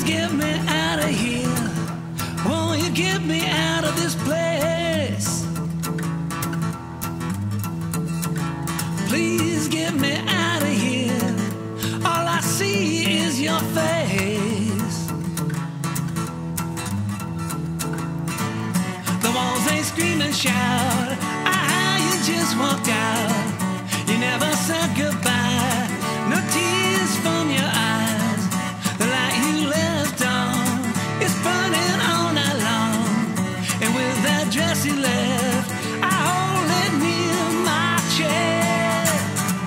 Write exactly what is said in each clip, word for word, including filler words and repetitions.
Please get me out of here. Won't you get me out of this place? Please get me out of here. All I see is your face. The walls ain't scream and shout. Ah, you just walked out. You never said goodbye. No tears from your eyes. The light you left on is burning all night long. And with that dress you left, I hold it near my chest.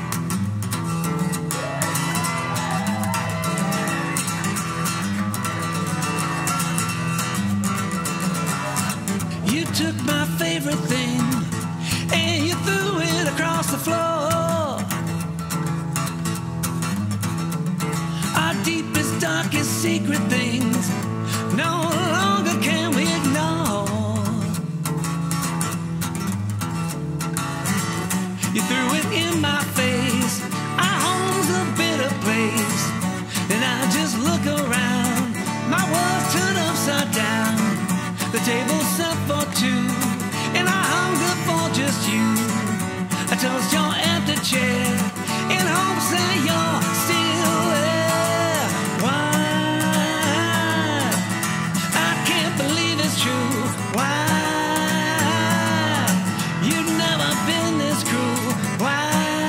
You took my favorite thing and you threw it across the floor. Our deepest, darkest secret things no longer can we ignore. You threw it in my face. Our home's a bitter place. And I just look around. My world's turned upside down. The table's set for two, and I hunger for just you. I toast your empty chair in hopes that you're still there. Why? I can't believe it's true. Why? You've never been this cruel. Why?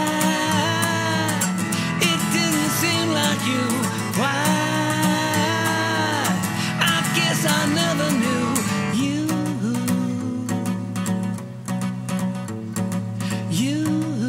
It didn't seem like you. Why? I guess I never knew you. You.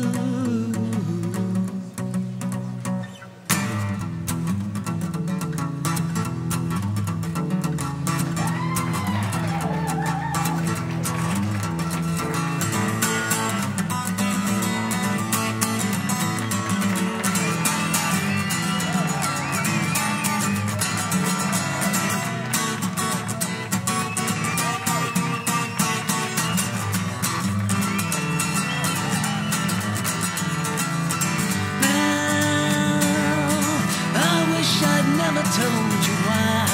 Never told you why.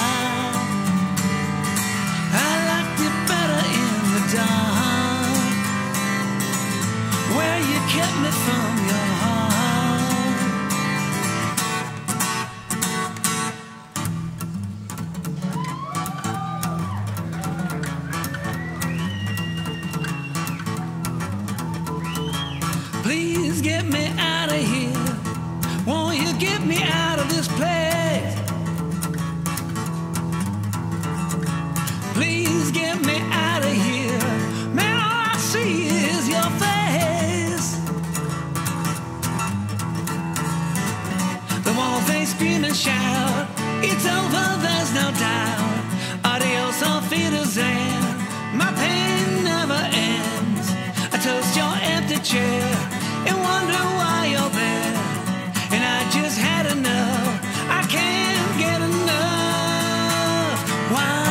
I liked it better in the dark, where you kept me from your heart. Please get me out of here. Won't you get me out of this place? Please get me out of here. Man, all I see is your face. The walls they scream and shout. It's over, there's no doubt. Adios, auf Wiedersehen. My pain never ends. I toast your empty chair and wonder why you're there. And I just had enough. I can't get enough. Why?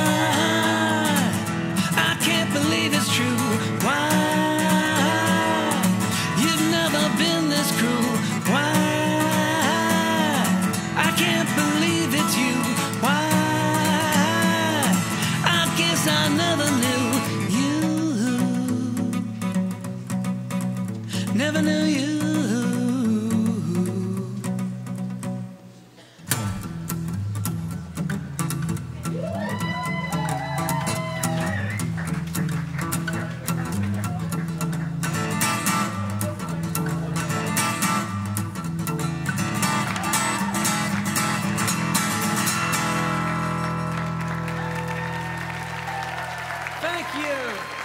I can't believe it's true. Why? You've never been this cruel. Why? I can't believe it's you. Why? I guess I never knew you. Never knew you. Thank you.